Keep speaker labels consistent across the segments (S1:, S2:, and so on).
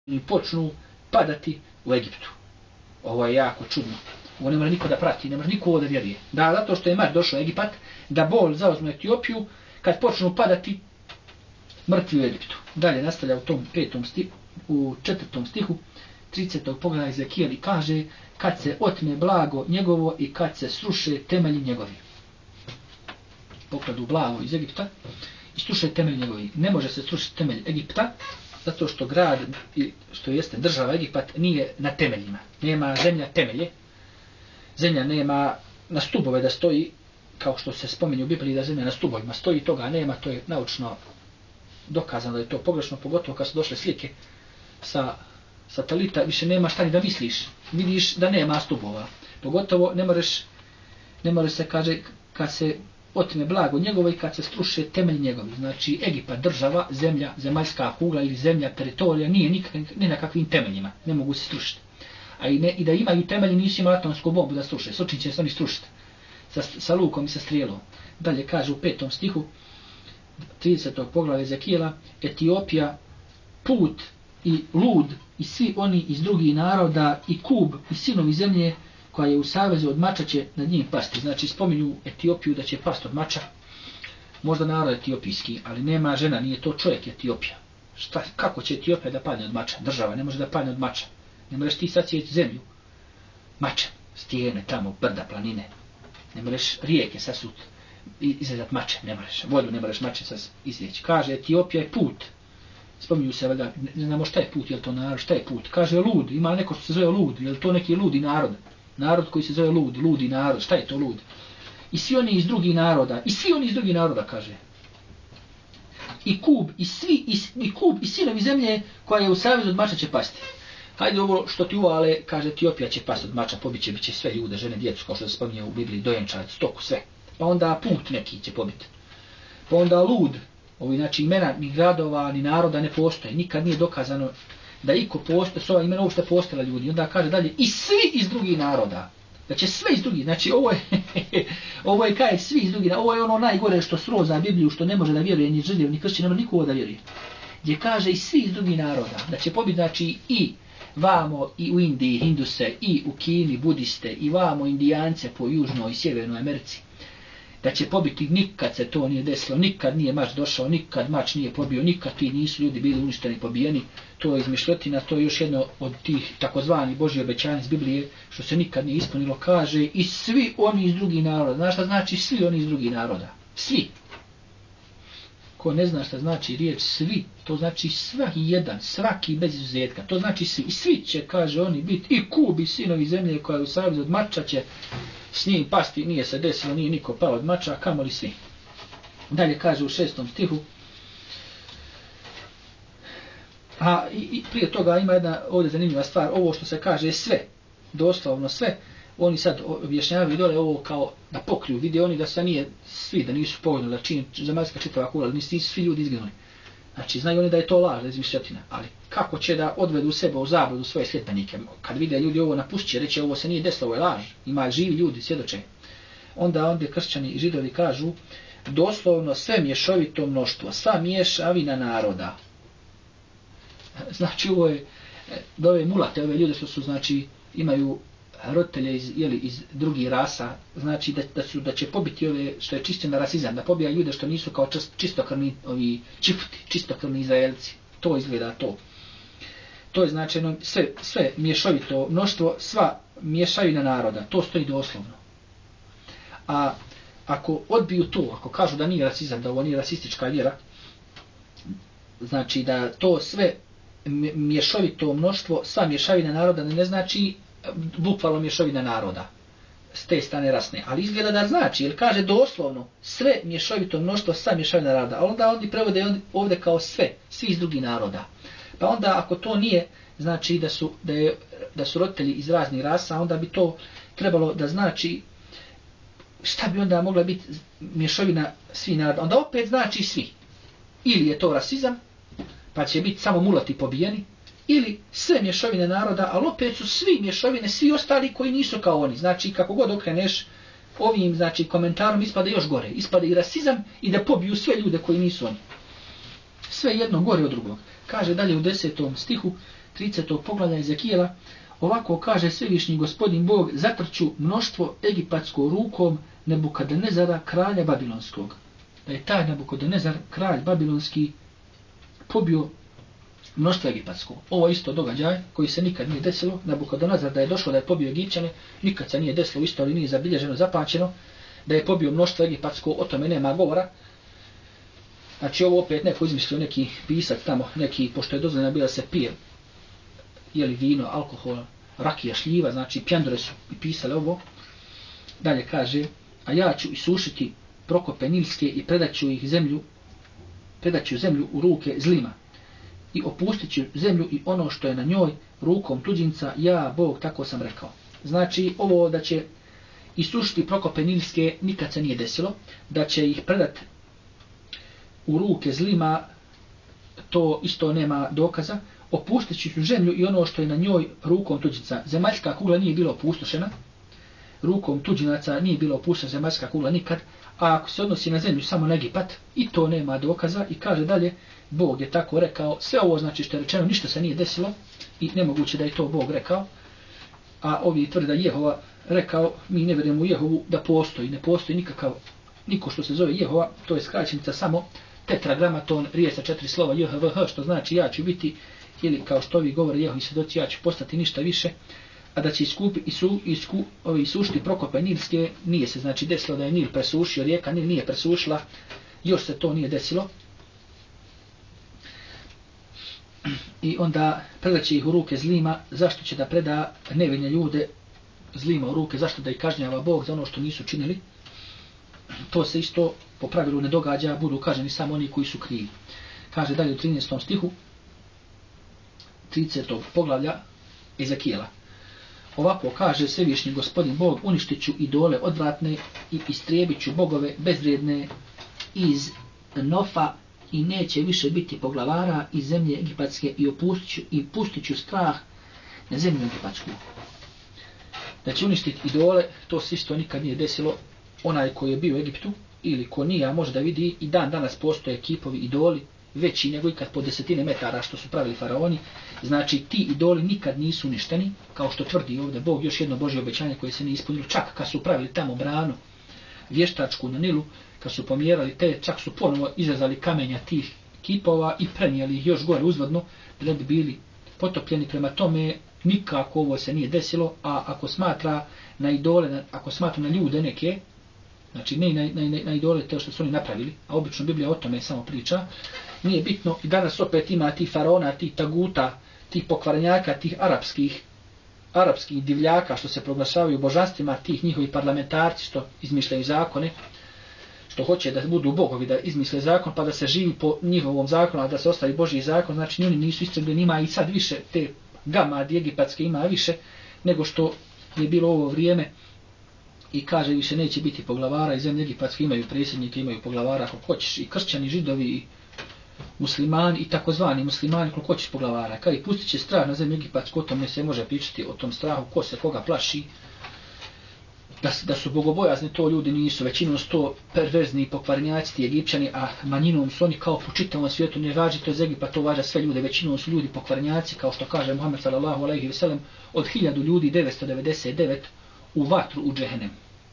S1: i počnu padati u Egiptu. Ovo je jako čudno. Ovo ne može niko da prati, ne može niko ovo da vjeruje. Da, zato što je Mar došao u Egipat, da bol zauzme Etiopiju, kad počnu padati mrtvi u Egiptu. Dalje nastavlja u tom 5. stihu, u 4. stihu, 30. poglavlja Ezekijel i kaže, kad se otme blago njegovo i kad se sruše temelji njegovi. Pokradu blago iz Egipta i sruše temelji njegovi. Ne može se srušiti temelj Egipta, zato što grad, što jeste država Egipat, nije na temeljima. Nema zemlja temelje. Zemlja nema na stubove da stoji, kao što se spominje u Bibliji da zemlja na stubovima stoji, toga nema, to je naučno dokazano da je to pogrešno, pogotovo kad su došle slike sa satelita, više nema šta ni da misliš. Vidiš da nema stubova. Pogotovo ne može se, kaže, kad se otme blago njegovo i kad se struše temelj njegovi. Znači, Egipat, država, zemlja, zemaljska kugla ili zemlja, teritorija, nije ni na kakvim temeljima. Ne mogu se strušiti. A i da imaju temelji, nisu imali atomsku bombu da struše. Sočin će se oni strušiti. Sa lukom i sa strijelom. Dalje kaže u 5. stihu, 30. poglavlja Ezekijela, Etiopija, Put i Lud i svi oni iz drugih naroda i Kub i sinovi zemlje koja je u savezu od mača će nad njim pasti. Znači spominju Etiopiju da će pasti od mača. Možda narod etiopijski, ali nema žena, nije to čovjek Etiopija. Kako će Etiopija da padne od mača? Država ne može da padne od mača. Ne možeš ti sad sjeći zemlju. Mača, stijene tamo, brda, planine. Ne možeš rijeke sasut izrezat mače, ne možeš. Vodu ne možeš mače izreći. Kaže, Etiopija je put. Spominju se, valjda, ne znamo šta je put, je li to narod, šta je put. Kaže lud, ima neko što se zove lud, je li to neki ludi narod? Narod koji se zove lud, ludi narod, šta je to lud? I svi oni iz drugih naroda, kaže. I Kub, i Kub, i sinovi zemlje koja je u savezu od mača će pasti. Hajde ovo što ti uvale, kaže Etiopija će pasti od mača, bit će sve ljude, žene, djecu, kao što se spominje u Bibliji, dojenčad, stoku, sve. Pa onda Put neki će pobiti. Pa onda lud, ovi znači imena ni gradova, ni naroda ne postoje, nikad nije dokazano da iko postoje, s ova imena uopšte postojala ljudi. Onda kaže dalje, i svi iz drugih naroda. Da će sve iz drugih, znači ovo je kaj svi iz drugih naroda, ovo je ono najgore što sroza Bibliju, što ne može da vjeruje ni židov, ni kršćan, nema nikoga da vjeruje. Gdje kaže i svi iz drugih naroda, da će pobiti znači i vamo i u Indiji Hinduse, i u Kini budiste, i vamo Indijance po Južnoj i Sjevernoj Americi. Da će pobiti, nikad se to nije desilo, nikad nije mač došao, nikad mač nije pobio, nikad ti nisu ljudi bili uništeni, pobijeni. To je izmišljotina, to je još jedno od tih takozvani Božji obećanja iz Biblije, što se nikad nije ispunilo, kaže i svi oni iz drugih naroda. Znaš šta znači svi oni iz drugih naroda? Svi. Ko ne zna šta znači riječ svi, to znači svaki jedan, svaki bez izuzetka, to znači svi. I svi će, kaže oni, biti i Kub i sinovi zemlje koja je u savezu od mača će s njim pasti, nije se desilo, nije niko pao od mača, kamoli svi. Dalje kaže u 6. stihu, a i prije toga ima jedna ovdje zanimljiva stvar, ovo što se kaže sve, doslovno sve, oni sad objašnjavaju dole ovo kao da pokriju, vide oni da se nije svi, da nisu pogodili, da čini zemaljska čitava kula, da nisu svi ljudi izginuli. Znači, znaju oni da je to laž, da je izmišljotina, ali kako će da odvedu sebe u zabludu svoje sljedbenike? Kad vide ljudi ovo napustit će, reći ovo se nije desilo, ovo je laž, ima živi ljudi, svjedoče. Onda kršćani i židovi kažu, doslovno sve mješovito mnoštvo, sva mješavina naroda. Znači, ovo je, da ove mulate, ove ljude što su, znači, imaju roditelje iz drugih rasa, znači da će pobiti ove što je čišćen rasizam, da pobija ljude što nisu kao čistokrvni ovi čifuti, čistokrvni Izraelci. To izgleda to. To je značajno sve mješovito mnoštvo, sva mješavina naroda, to stoji doslovno. A ako odbiju to, ako kažu da nije rasizam, da ovo nije rasistička vjera, znači da to sve mješovito mnoštvo, sva mješavina naroda ne znači bukvalno mješovina naroda s te strane rasne, ali izgleda da znači, jer kaže doslovno sve mješovito mnoštvo, sva mješavina naroda, a onda oni prevode ovdje kao sve, svi iz drugih naroda. Pa onda ako to nije, znači da su roditelji iz raznih rasa, onda bi to trebalo da znači šta bi onda mogla biti mješovina svih naroda. Onda opet znači svi. Ili je to rasizam, pa će biti samo mulati pobijeni, ili sve mješovine naroda, ali opet su svi mješovine, svi ostali koji nisu kao oni. Znači, kako god okreneš ovim znači, komentarom, ispada još gore. Ispada i rasizam i da pobiju sve ljude koji nisu oni. Sve jedno gore od drugog. Kaže dalje u 10. stihu, 30. poglavlja Ezekijela, ovako kaže Svevišnji gospodin Bog, zatrću mnoštvo egipatsko rukom Nebukadnezara, kralja Babilonskog. Da je taj Nebukadnezar, kralj Babilonski, pobio mnoštvo egipatsko. Ovo isto događaj koji se nikad nije desilo. Nebukadnezar da je došlo da je pobio Egipćane, nikad se nije desilo u istoriji, nije zabilježeno, zapamćeno, da je pobio mnoštvo egipatsko, o tome nema govora. Znači ovo opet neko izmislio, neki pisac tamo, neki, pošto je dozvoljeno bila se pije, jeli vino, alkohol, rakija, šljiva, znači pjandore su pisali ovo. Dalje kaže, a ja ću isušiti prokope Nilske i predaću zemlju u ruke zlima. I opustit ću zemlju i ono što je na njoj rukom tuđinca, ja, Bog, tako sam rekao. Znači ovo da će isušiti prokope Nilske nikad se nije desilo, da će ih predati u ruke zlima, to isto nema dokaza. Opustit ću zemlju i ono što je na njoj rukom tuđinca. Zemaljska kugla nije bila opustošena, rukom tuđinaca nije bila opustošena zemaljska kugla nikad, a ako se odnosi na zemlju samo na Egipat, i to nema dokaza. I kaže dalje, Bog je tako rekao, sve ovo znači što je rečeno, ništa se nije desilo i nemoguće da je to Bog rekao. A ovi tvrde da Jehova rekao, mi ne vjerujemo u Jehovu da postoji, ne postoji niko što se zove Jehova, to je skraćenica samo tetragramaton, riječ sa 4 slova JHVH, što znači ja ću biti, ili kao što ovi govore Jehovi svjedoci, ja ću postati ništa više, a da će isušiti prokope Nilske, nije se znači desilo da je Nil presušio, rijeka Nil nije presušila, još se to nije desilo. I onda predaće ih u ruke zlima. Zašto će da preda nevinne ljude zlima u ruke? Zašto da ih kažnjava Bog za ono što nisu činili? To se isto po pravilu ne događa, budu kažnjeni samo oni koji su krivi. Kaže dalje u 13. stihu 30. poglavlja Ezekijela. Ovako kaže Svevišnji gospodin Bog, uništit ću idole odvratne i istrijebit ću bogove bezvrijedne iz Nofa i neće više biti poglavara iz zemlje egipatske i pustit ću strah na zemlju egipatsku. Da će uništiti idole, to se isto nikad nije desilo. Onaj koji je bio u Egiptu ili ko nije, može da vidi i dan danas postoje kipovi idoli veći nego ikad po 10 metara što su pravili faraoni. Znači ti idoli nikad nisu uništeni, kao što tvrdi ovdje Bog, još jedno Božje obećanje koje se nije ispunilo. Čak kad su pravili tamo branu vještačku na Nilu, kad su pomjerali te, čak su ponovo izrezali kamenja tih kipova i prenijeli ih još gore uzvodno, da ne bi bili potopljeni. Prema tome nikako ovo se nije desilo, a ako smatra na idole, ako smatra na ljude neke, znači ne na idole te što su oni napravili, a obično Biblija o tome samo priča, nije bitno. I danas opet ima tih faraona, tih taguta, tih pokvarenjaka, tih arapskih divljaka što se proglašavaju božanstvima, tih njihovi parlamentarci što izmišljaju zakone, što hoće da budu bogovi, da izmisle zakon pa da se živi po njihovom zakonu, a da se ostavi Božji zakon. Znači oni nisu istrebljeni, ima i sad više te gamadi egipatske, ima više nego što je bilo ovo vrijeme. I kaže više neće biti poglavara, i zemlje egipatske imaju predsjednike, imaju poglavara koliko hoćeš, i kršćani, židovi, i muslimani, i takozvani muslimani koliko hoćeš poglavara. Kada i pustit će strah na zemlju egipatsku, o tome se može pričati, o tom strahu, ko se koga plaši. Da su bogobojazni, to ljudi nisu, većinom su to perverzni pokvarenjaci, ti Egipćani, a manjinom su oni kao po čitavom svijetu, ne važi to iz Egipa, to važa sve ljude, većinom su ljudi pokvarenjaci, kao što kaže Muhammed sallallahu alejhi ve sellem, od 1000 ljudi 999 u vatru, u džehennem.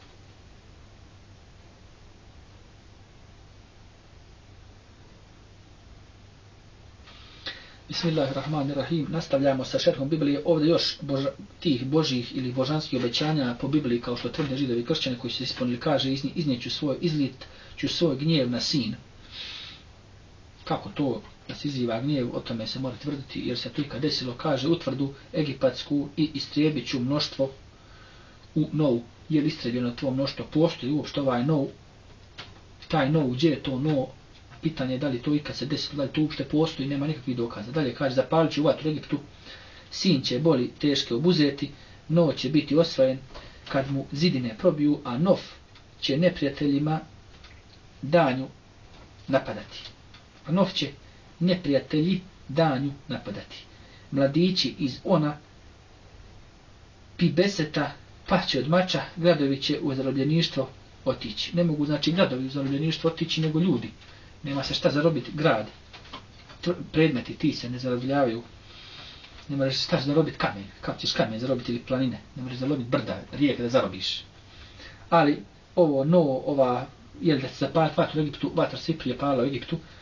S1: Bismillahirrahmanirrahim. Nastavljamo sa šerhom Biblije. Ovdje još tih božjih ili božanskih obećanja po Bibliji, kao što tvrde židovi i kršćani koji se ispunili, kaže iznijeću svoj gnjev na sin. Kako to da se iziva gnjev, o tome se mora tvrditi, jer se to ikad desilo, kaže utvrdu egipatsku i istrijebit ću mnoštvo u Novu. Je li istrijebljeno to mnoštvo? Postoji uopšte ovaj Nov? Taj Nov, gdje je to Nov? Pitanje je da li to ikad se desilo, da li to uopšte postoji, nema nikakvih dokaza. Dalje kaže, zapalit ću vatru Egiptu, sin će boli teške obuzeti, Nov će biti osvojen kad mu zidine probiju, a Nov će neprijateljima danju napadati. A Nov će neprijatelji danju napadati. Mladići iz Ona, Pibeseta, paće od mača, gradovi će u zarobljeništvo otići. Ne mogu znači gradovi u zarobljeništvo otići, nego ljudi. Nema se šta zarobiti grad. Predmeti ti se ne zarobljavaju. Ne možeš staći zarobiti kamen. Kako ćeš kamen zarobiti ili planine? Ne možeš zarobiti brda, rijeke da zarobiš. Ali ovo ova, jel da se zapaliti vatru u Egiptu, vatra se i prije palila u Egiptu,